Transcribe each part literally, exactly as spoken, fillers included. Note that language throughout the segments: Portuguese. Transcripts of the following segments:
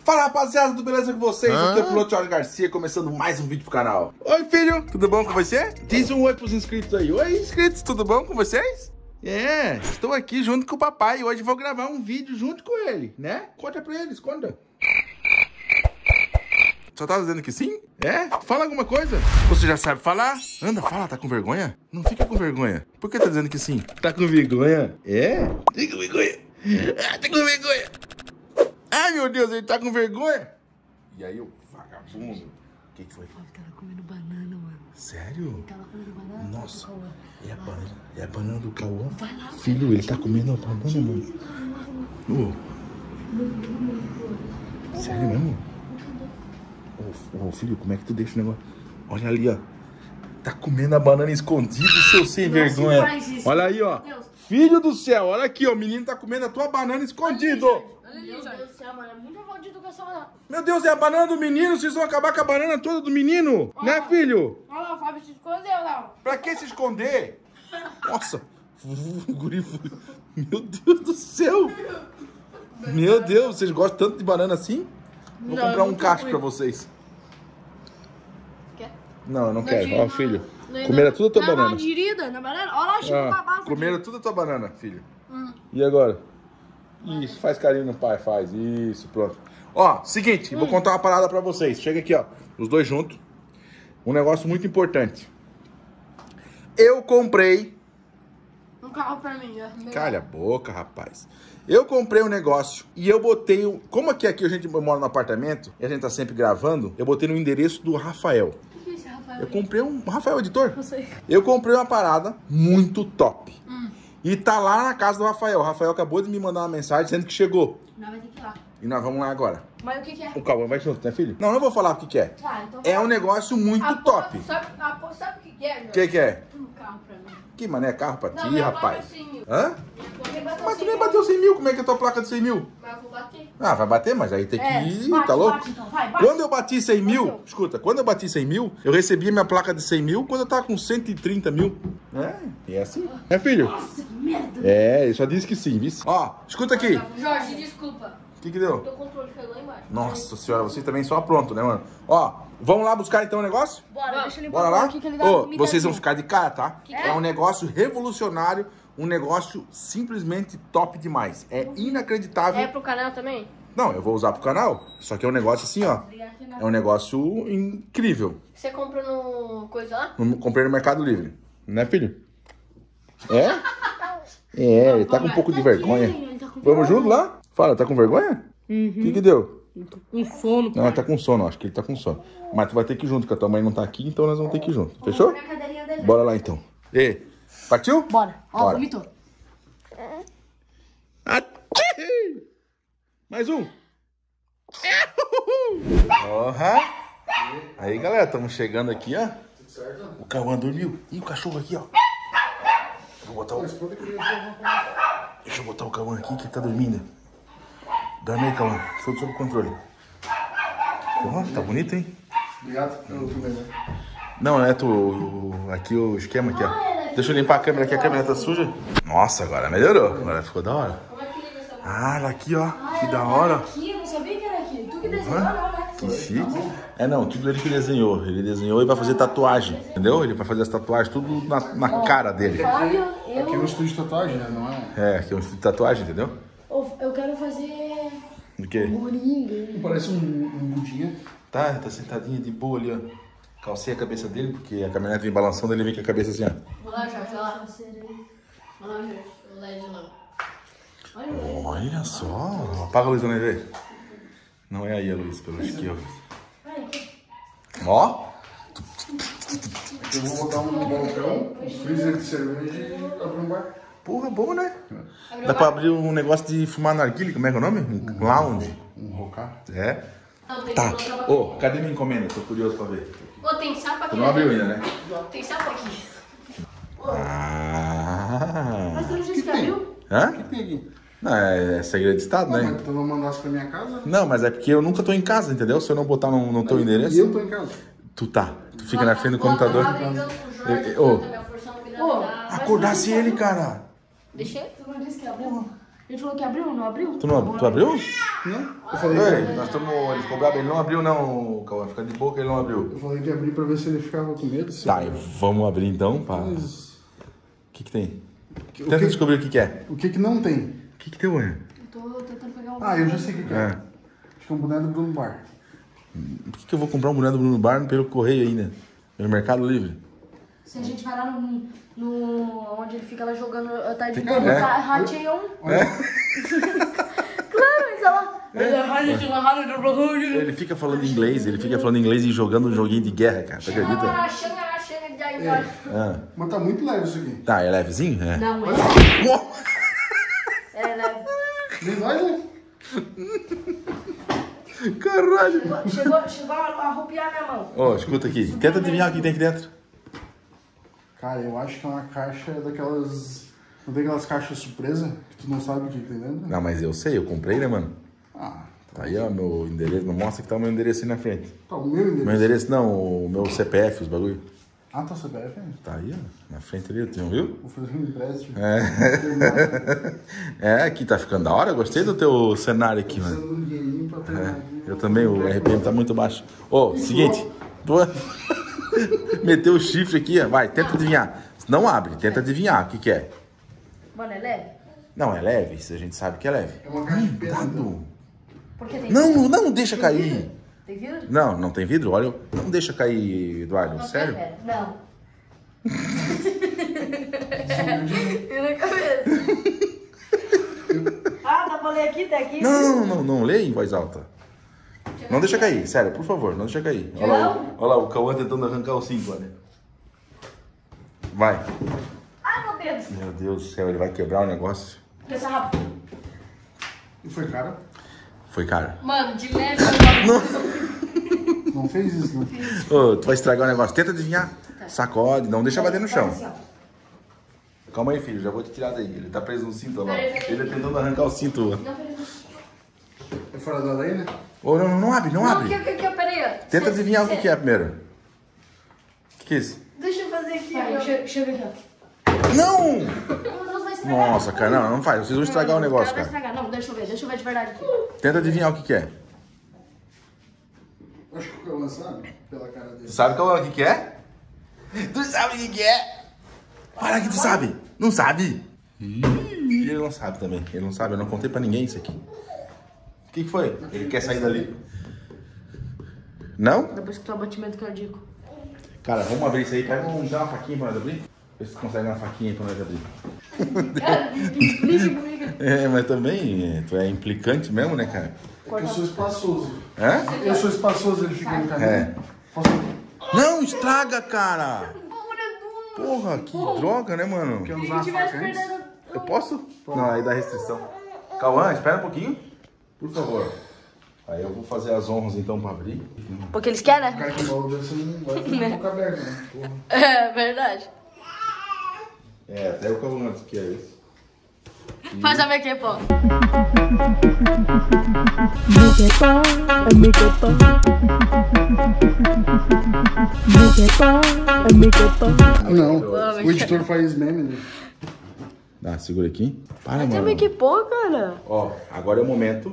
Fala rapaziada, tudo beleza com vocês? Ah? Aqui é o piloto Jorge Garcia, começando mais um vídeo pro canal. Oi filho, tudo bom com você? Diz um oi pros inscritos aí. Oi inscritos, tudo bom com vocês? É, estou aqui junto com o papai e hoje vou gravar um vídeo junto com ele, né? Conta pra eles, conta. Só tá dizendo que sim? É? Fala alguma coisa. Você já sabe falar? Anda, fala, tá com vergonha? Não fica com vergonha. Por que tá dizendo que sim? Tá com vergonha? É? Tá com vergonha? Ah, tá com vergonha? Ai, meu Deus, ele tá com vergonha? E aí, o vagabundo? O que que foi? Ele tava comendo banana, mano. Sério? Ele tava comendo banana. Nossa, é a banana, é a banana do Cauã? Vai lá, filho, ele tá comendo a banana, mano. Oh. Sério mesmo? Ô, oh, oh, filho, como é que tu deixa o negócio? Olha ali, ó. Tá comendo a banana escondido, seu sem Não vergonha. Isso, olha aí, ó. Filho do céu, olha aqui, ó. O menino tá comendo a tua banana escondido. Olha ali, Meu Deus do céu, mano. É muita falta de educação, não. Meu Deus, é a banana do menino. Vocês vão acabar com a banana toda do menino. Olha, né, filho? Olha lá, o Fábio se escondeu, não. Pra que se esconder? Nossa. Guri. Meu Deus do céu. Meu Deus, vocês gostam tanto de banana assim? Vou não, comprar um cacho pra vocês. Quer? Não, eu não, não quero. Ó, filho. Não, comeram tudo a tua não, banana. Não, girida, na banana. Olha lá, chegou ah, babado. Comeram tudo a tua banana, filho. Hum. E agora? Isso, faz carinho no pai, faz. Isso, pronto. Ó, seguinte, hum. vou contar uma parada pra vocês. Chega aqui, ó. Os dois juntos. Um negócio muito importante. Eu comprei... Um carro pra mim, né? Calha a boca, rapaz. Eu comprei um negócio e eu botei... Um... Como aqui, aqui a gente mora no apartamento e a gente tá sempre gravando, eu botei no endereço do Rafael. O que é esse Rafael? Eu comprei um... Rafael, editor? Não sei. Eu comprei uma parada muito top. Hum. E tá lá na casa do Rafael. O Rafael acabou de me mandar uma mensagem dizendo que chegou. Nós vai ter que ir lá. E nós vamos lá agora. Mas o que que é? O Cauã vai junto, né, filho? Não, não vou falar o que que é. Ah, então é um negócio muito a top. Porra, sabe, a porra, sabe o que que é, O que que é? Um carro pra mim. Que mané, carro pra não, ti, rapaz? cem mil. Hã? Mas tu nem mil. bateu cem mil. Como é que é a tua placa de cem mil? Mas eu vou bater. Ah, vai bater, mas aí tem que É, ir, bate, tá louco? Bate, então. Vai, bate. Quando eu bati cem mil, Bateu. escuta, quando eu bati cem mil, eu recebi minha placa de cem mil quando eu tava com cento e trinta mil. É, e é assim. É, filho? Nossa, que merda. É, ele só disse que sim, viu? Ó, escuta aqui. Jorge, desculpa. O que que deu? O teu controle foi lá embaixo. Nossa senhora, você também só apronto, né, mano? Ó, vamos lá buscar então o negócio? Bora, deixa ele Bora lá? aqui que ele dá Ô, comida vocês vão aqui. ficar de cara, tá? Que é? é um negócio revolucionário, um negócio simplesmente top demais. É inacreditável. É pro canal também? Não, eu vou usar pro canal, só que é um negócio assim, ó. É um negócio incrível. Você compra no coisa lá? No, comprei no Mercado Livre, né, filho? É? É, ele tá com um pouco de vergonha. Vamos junto lá? Fala, tá com vergonha? O Uhum. que que deu? Tô com sono, Não, ele tá com sono, acho que ele tá com sono. Mas tu vai ter que ir junto, porque a tua mãe não tá aqui, então nós vamos ter que ir junto. Fechou? Bora lá então. E, partiu? Bora. Ó, Bora. vomitou. Ati! Mais um. Porra. Aí, galera, estamos chegando aqui, ó. O Cauã dormiu. E o cachorro aqui, ó. Vou botar o... Deixa eu botar o Cauã aqui, que ele tá dormindo. Dorme aí, Cauã. Tudo sob controle. Ó, tá bonito, hein? Obrigado pelo primeiro. Não, é tu... Aqui o esquema aqui, ó. Deixa eu limpar a câmera aqui, a câmera tá suja. Nossa, agora melhorou. Agora ficou da hora. Ah, ela aqui, ó. Que da hora. Aqui, eu não sabia que era aqui. Tu que desenhou, não, né? Que chique. É, não, tudo ele que desenhou. Ele desenhou e vai fazer tatuagem, entendeu? Ele vai fazer as tatuagens tudo na, na cara dele. Fábio, Aqui é um eu... estúdio de tatuagem, né? Não é? É, aqui é um estúdio de tatuagem, entendeu? Eu quero fazer... Do quê? Moringa. Parece um, um budinha. Tá, tá sentadinho de boa ali, ó. Calcei a cabeça dele, porque a caminhonete vem balançando, ele vem com a cabeça assim, ó. Vou lá, Jorge, vai lá. Vai lá, Jorge. O L E D lá. Olha o L E D. Olha só. Apaga a luz, Dona Ivê. Não é aí a luz, pelo acho que eu... Ó. Aqui eu vou botar um balcão, um freezer de cerveja e abrir um bar. Porra, bom, né? Dá pra abrir um negócio de fumar narguilé, como é que é o nome? Um lounge. Um rocar. É. Tá. Ô, oh, cadê minha encomenda? Tô curioso pra ver. Ô, tem sapo aqui. Tu não abriu ainda, né? Tem sapo aqui. Ah. Mas tu não disse que abriu? Hã? O que tem aqui? Não, é segredo de estado, Não, né? mas tu não mandasse pra minha casa? Não, mas é porque eu nunca tô em casa, entendeu? Se eu não botar no, no teu endereço... E eu tô em casa. Tu tá. Tu fica na frente do computador. Ô, acordasse ele, cara. Deixa ele. Tu não disse que abriu? Ele falou que abriu, não abriu? Tu, não, tu abriu? Não? Eu falei, Ei, nós estamos... Ele ficou bravo, ele não abriu não, Cauã. Fica de boca, ele não abriu. eu falei que ia abrir pra ver se ele ficava com medo. Se Tá, vamos abrir então, pá. O Mas... que que tem? O Tenta que, descobrir o que que é. o que que não tem? O que que tem, ué? Eu tô tentando pegar um... Ah, eu já sei o que que é. É. Acho que é um boneco do Bruno Bar. Por que que eu vou comprar um boneco do Bruno Bar pelo correio ainda? Pelo Mercado Livre? Se a gente vai lá no... no onde ele fica lá jogando a tarde Fica, toda, né? tá rateia um. É? Claro, ele tá lá. Ele fica falando inglês, ele fica falando inglês e jogando um joguinho de guerra, cara. Você acredita? Chega, chega, chega de aí, olha. Ah. Mas tá muito leve isso aqui. Tá, é levezinho? É. Não, é. Uou! É leve. Nem vai, né? Caralho! Chegou, chegou, chegou a arrupiar minha mão. Ó, escuta aqui. Tenta adivinhar o que tem aqui dentro. Cara, eu acho que é uma caixa daquelas... Não tem aquelas caixas surpresa que tu não sabe o que tem dentro? Não, mas eu sei, eu comprei, né, mano? Ah, Tá aí, ó, meu endereço. Não mostra que tá o meu endereço aí na frente. tá o meu endereço. Meu endereço não, o meu C P F, os bagulho. Ah, tá o C P F, hein? Tá aí, ó, na frente ali, tu não viu? Vou fazer um empréstimo. É, aqui tá ficando da hora. Gostei do teu cenário aqui, mano. Precisando de um dinheirinho pra treinar aqui. Eu também, o R P M tá muito baixo. Ô, seguinte. Tu... Meteu o chifre aqui, ó. Vai, tenta adivinhar. Não abre, tenta adivinhar o que que é. Mano, é leve? Não, é leve, isso a gente sabe que é leve. É uma caixa de pedra. Cuidado. Porque tem Não, não deixa cair. Tem vidro? Não, não tem vidro? Olha, não deixa cair, Eduardo. Não, Sério? pera, Não. E na cabeça. Ah, dá pra ler aqui, tá aqui? Não, não, não, não, lê em voz alta. Não deixa cair, sério, por favor, não deixa cair. Olha lá, o- olha lá o Cauã tentando arrancar o cinto, olha. Vai. Ah, meu Deus. Meu Deus do céu, ele vai quebrar o negócio. Pensa rápido. E foi caro? Foi caro. Mano, de leve. Não fez isso, né? Ô, tu vai estragar o negócio. Tenta adivinhar. Sacode, não deixa bater no chão. Faz assim, ó. Calma aí, filho, já vou te tirar daí. Ele tá preso no cinto, olha lá. Peraí, peraí. Ele tá tentando arrancar o cinto. Não, peraí. É fora da lei, né? Ô, não, não, não abre, não Não, abre. o que, o que, o que, peraí. ó. Tenta Cê- adivinhar o que cê- que é primeiro. O que que é isso? Deixa eu fazer aqui. Vai, deixa, deixa eu ver aqui, ó. Não! Meu Deus, vai estragar. Nossa, cara, não, não faz. Vocês vão estragar o Não, negócio, vai cara. estragar. Não, deixa eu ver, deixa eu ver de verdade aqui. Tenta adivinhar o que que é. Acho que o Cauã sabe, pela cara dele. Tu sabe qual é o que que é? Tu sabe o que que é? Fala que tu sabe. Não sabe? Ih, ele não sabe também. Ele não sabe, eu não contei pra ninguém isso aqui. O que que foi? Ele quer sair dali. Não? Depois que tu batimento cardíaco. Cara, vamos abrir isso aí. Pega uma, dá uma faquinha pra nós abrir. Vê se tu consegue uma faquinha aí pra nós abrir. Cara, explica comigo. É, mas também é, tu é implicante mesmo, né, cara? É que eu sou espaçoso. Hã? Eu sou espaçoso, ele fica no caminho. É. Posso... Não, estraga, cara! Porra, que droga, né, mano? Quer Se usar ele a tivesse faca antes? perdendo... Eu posso? Não, aí dá restrição. Cauã, espera um pouquinho. Por favor. Aí eu vou fazer as honras então pra abrir. Porque eles querem, O né? cara que embalou desse não vai ficar com boca aberta, né? Porra. É verdade. É, até o Cauã que é isso. Faz a minha aqui, pô. Ah, não. O editor faz meme, né? Dá, segura aqui. Para, Até mano. me equipou, cara. Ó, agora é o momento.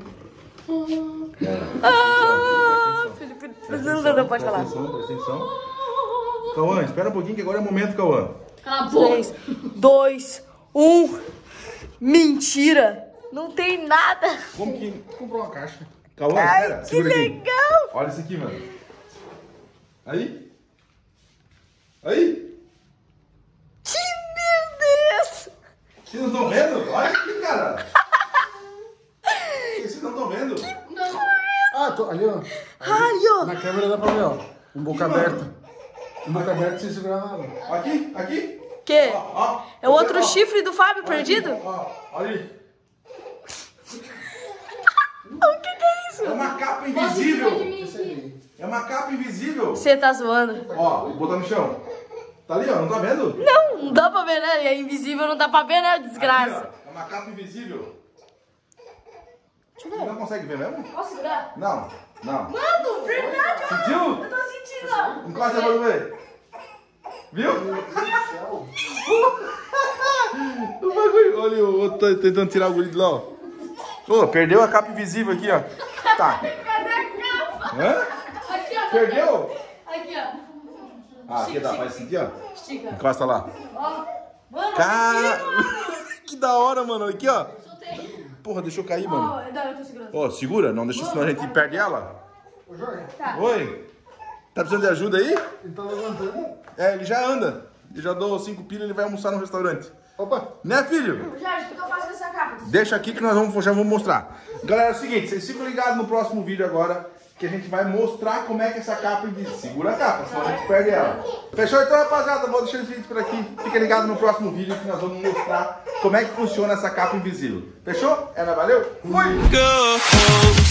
Ah, Felipe, não, não, não pode Presta falar. atenção, presta atenção. Cauã, espera um pouquinho que agora é o momento, Cauã. Cala a boca. três, dois, um. Mentira. Não tem nada. Como que... Comprou uma caixa. Cauã, Ai, espera. que segura aqui. legal. Olha isso aqui, mano. Aí. Aí. Que meu Deus. Vocês não estão vendo? Olha aqui, cara. Vocês não estão vendo? Ah, tô, ali, ó. Ai, ó. Na câmera dá pra ver, ó. Um boca Ih, mano. aberta. Um boca aberta sem segurar nada. Aqui, aqui. Que? Ó, ó. É o outro Ó, chifre do Fábio olha perdido? aqui, Ó, olha aí. O que que é isso? É uma capa invisível. Esse aí. É uma capa invisível. Você tá zoando. Ó, vou botar no chão. Tá ali, ó, não tá vendo? Não, não dá pra ver, né? É invisível, não dá pra ver, né? Desgraça. Aqui, ó, é uma capa invisível. Deixa eu Você ver. não consegue ver mesmo? Posso segurar? Não, não. Mano, verdade, ó. Sentiu? Eu tô sentindo, ó. Encosta pra ver. Viu? O bagulho. Olha o outro tá tentando tirar o guri de lá, ó. Ô, oh, perdeu a capa invisível aqui, ó. Tá. Cadê a capa? Hã? Aqui, ó. Perdeu? Aqui, ó. Ah, aqui dá, faz assim aqui, ó. Estica. Encosta lá. Ó. Mano, Cara, aqui, mano. que da hora, mano. Aqui, ó. Soltei. Porra, deixou cair, mano. Ó, não, eu tô segurando. Ó, oh, segura, não deixa, senão a gente perde ela. Ô, Jorge, Tá. Oi. Tá precisando de ajuda aí? ele tá levantando. É, ele já anda. Eu já dou cinco pilas e ele vai almoçar no restaurante. Opa! Né, filho? Jorge, o que eu faço com essa capa? Deixa aqui que nós vamos, já vamos mostrar. Galera, é o seguinte, vocês ficam ligados no próximo vídeo agora, que a gente vai mostrar como é que essa capa invisível. Segura a capa, senão a gente perde ela. Fechou então, rapaziada? Vou deixar esse vídeo por aqui. Fica ligado no próximo vídeo que nós vamos mostrar como é que funciona essa capa invisível. Fechou? Ela valeu? Fui! Go.